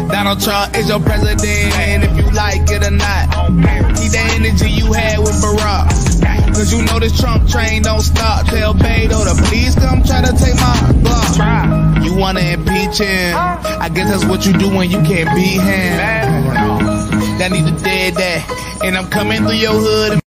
Donald Trump is your president, and if you like it or not, keep the energy you had with Barack. Cause you know this Trump train don't stop. Tell Beto to please come try to take my block. You wanna impeach him? I guess that's what you do when you can't beat him. That need to dead that. And I'm coming through your hood.